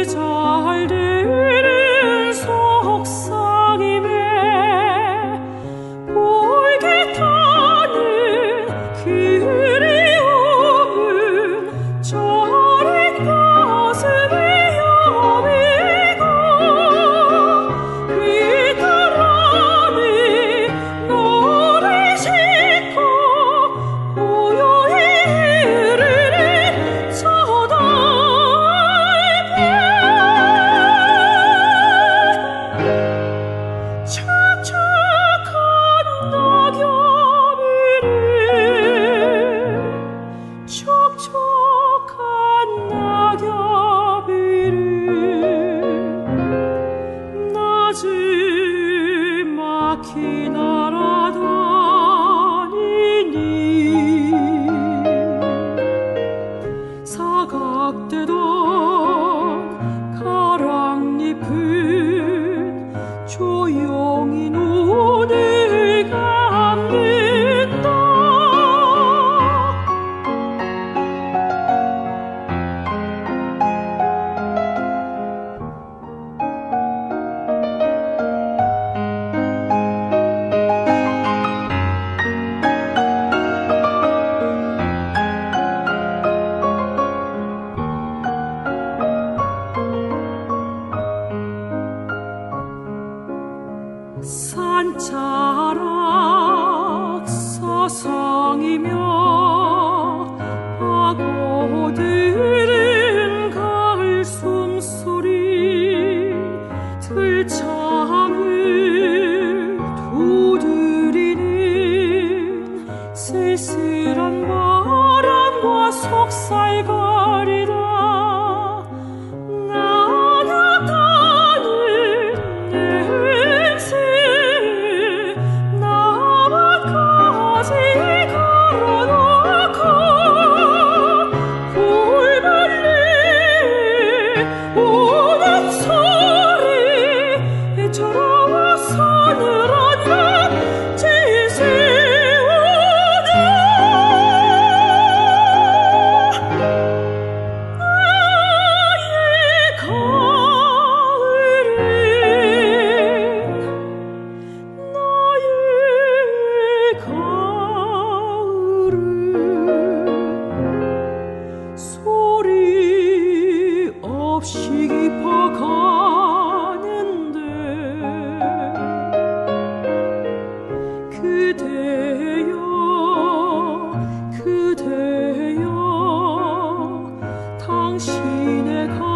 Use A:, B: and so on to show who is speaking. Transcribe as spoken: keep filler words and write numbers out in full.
A: 잘 되는 속삭임에 볼깃하는 그리움은 저린 가슴에 여미고 휘뚜라미 너를 싣고 고요히 흐르는 저 달빛 촉촉한 낙엽이를 촉촉한 낙엽이를 나지막히 날아다니니 사각대던 가랑잎은 조용히 눈을 감는다. 산자락 서성이며 파고드는 가을 숨소리 들창을 두드리는 쓸쓸한 바람과 속살거리다. 소리 없이 깊어가는데 그대여 그대여 당신의 가